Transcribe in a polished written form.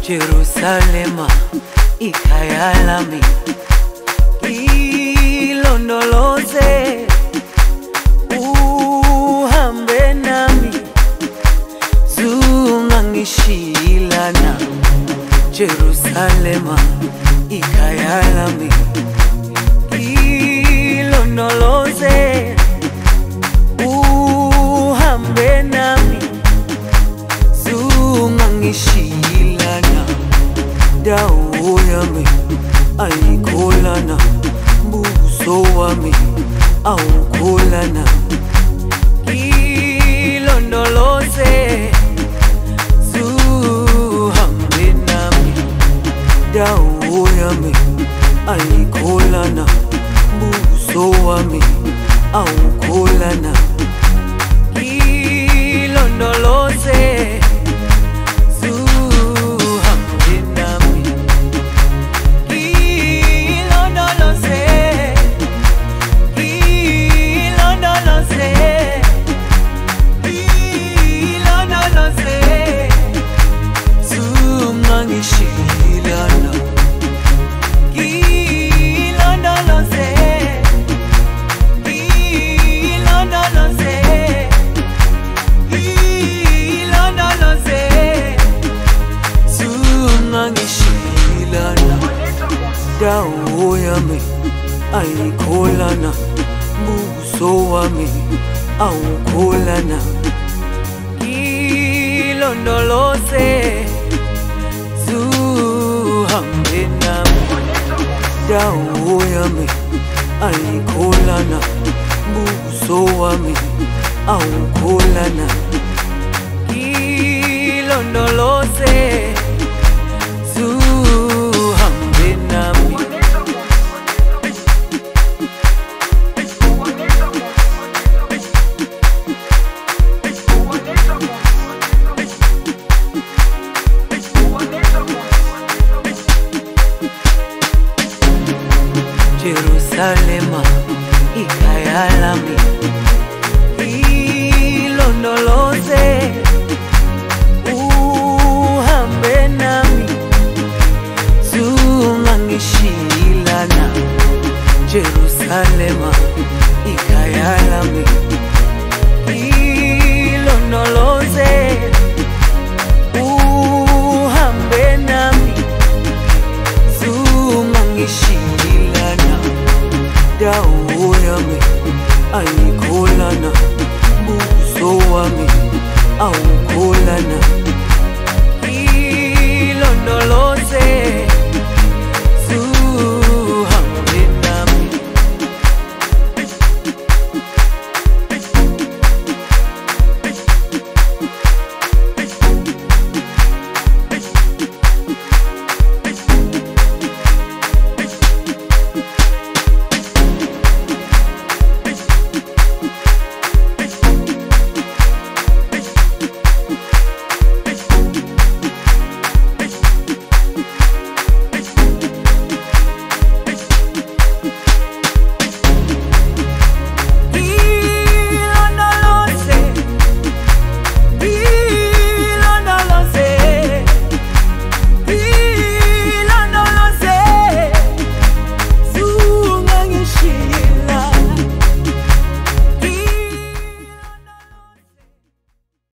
Jerusalema, ikhaya lami, ilondoloze, uhambe nami, zungangishilana. Jerusalema, ikhaya lami, ilondoloze, uhambe nami, zungangishilana. Dawo yami ayikholana, buso wami awukholana. Ilondoloze, zuhambe nami. Dawo yami ayikholana, buso wami awukholana. Ilondoloze, dawo yami ayikholana, buso wami awukholana. Ilondoloze, zuhambe nami. Dawo yami ayikholana, buso wami awukholana. Ilondoloze, zuhambe nami. Jerusalema, ikhaya lami, ilondoloze, uhambe nami, zungangishilana. Jerusalema, ikhaya lami.